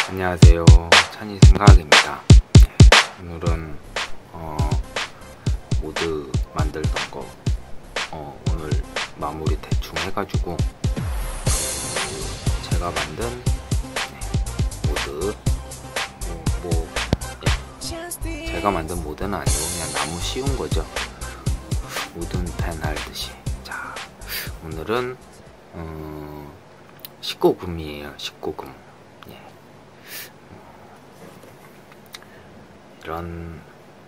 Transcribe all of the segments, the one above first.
안녕하세요, 찬이 생각입니다. 오늘은 모드 만들던 거 오늘 마무리 대충 해가지고 제가 만든 모드 제가 만든 모드는 아니고 그냥 너무 쉬운 거죠. 우든 펜 할듯이. 자, 오늘은 19금이에요. 19금. 예. 이런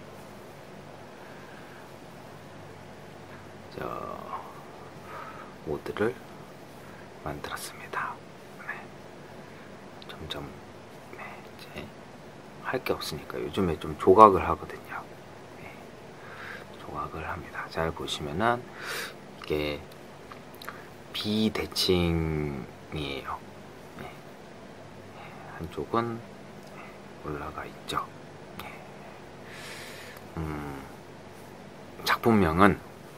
모드를 만들었습니다. 네. 점점 이제 할 게 없으니까 요즘에 좀 조각을 하거든요. 네. 조각을 합니다. 잘 보시면은 이게 비대칭이에요. 네. 한쪽은 올라가 있죠. 작품명은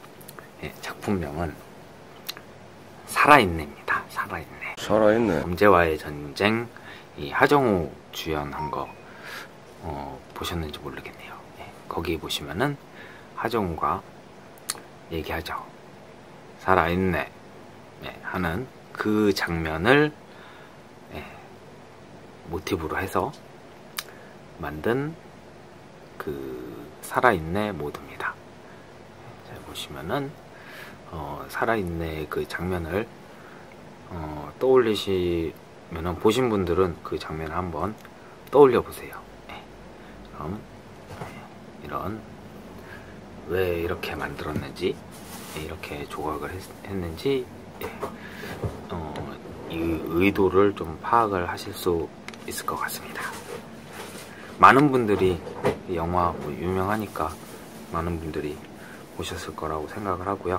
살아있네입니다. 살아있네. 범죄와의 전쟁, 이 하정우 주연한 거 보셨는지 모르겠네요. 거기 보시면은 하정우가 얘기하죠. 살아있네 하는 그 장면을 모티브로 해서 만든 그 살아있네 모드입니다. 잘 보시면은 살아있네 그 장면을 떠올리시면은 보신 분들은 그 장면을 한번 떠올려 보세요. 그럼 이런 왜 이렇게 만들었는지, 이렇게 조각을 했는지 이 의도를 좀 파악을 하실 수 있을 것 같습니다. 많은 분들이 영화 유명하니까 많은 분들이 보셨을 거라고 생각을 하고요.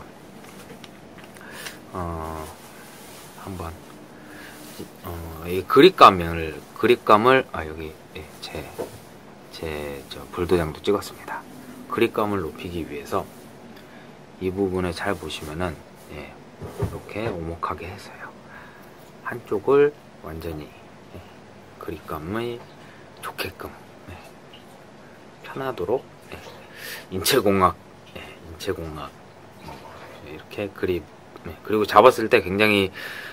한번 이 그립감을 여기 제 불도장도 찍었습니다. 그립감을 높이기 위해서 이 부분을 잘 보시면은 이렇게 오목하게 했어요. 한쪽을 완전히 그립감이 좋게끔 편하도록 인체공학 이렇게 그립, 그리고 잡았을 때 굉장히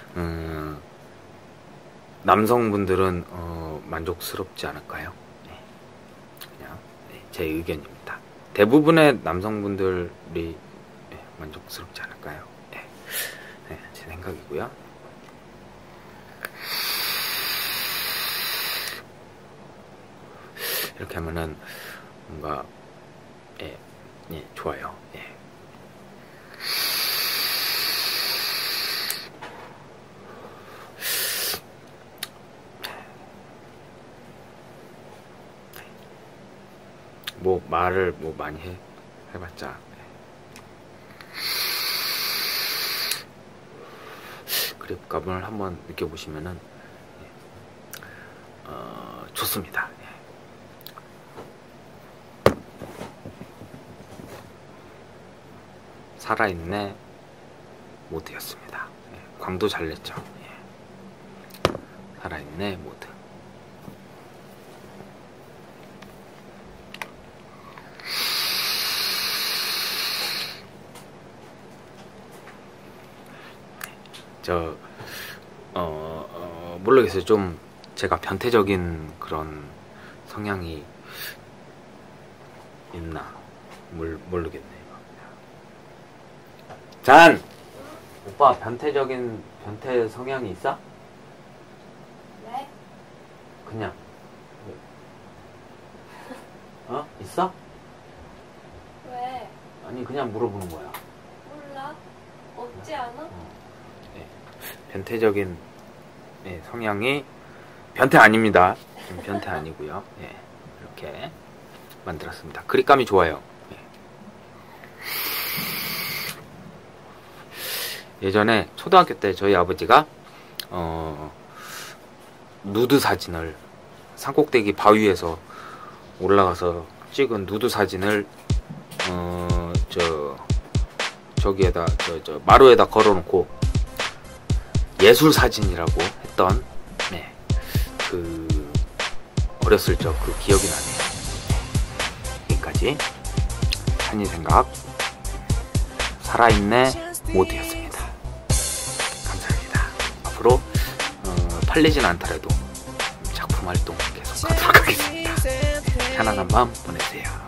남성분들은 만족스럽지 않을까요? 그냥 제 의견입니다. 대부분의 남성분들이 만족스럽지 않을까요? 제 생각이고요. 이렇게 하면은 뭔가 좋아요. 뭐 말을 많이 해봤자 그립감을 한번 느껴보시면은 좋습니다. 살아있네 모드였습니다. 광도 잘 냈죠. 살아있네 모드. 모르겠어요. 좀 제가 변태적인 그런 성향이 있나 모르겠네요. 잔! 오빠 변태 성향이 있어? 왜? 그냥 있어? 왜? 아니 그냥 물어보는 거야. 몰라. 없지 않아? 변태적인 성향이 변태 아닙니다. 변태 아니고요. 이렇게 만들었습니다. 그립감이 좋아요. 예전에 초등학교 때 저희 아버지가 누드 사진을 산꼭대기 바위에서 올라가서 찍은 누드 사진을 저기에다 마루에다 걸어놓고 예술 사진이라고 했던 그 어렸을 적 그 기억이 나네요. 여기까지 한이 생각 살아있네 모드였습니다. 감사합니다. 앞으로 팔리진 않더라도 작품 활동 계속 하도록 하겠습니다. 편안한 밤 보내세요.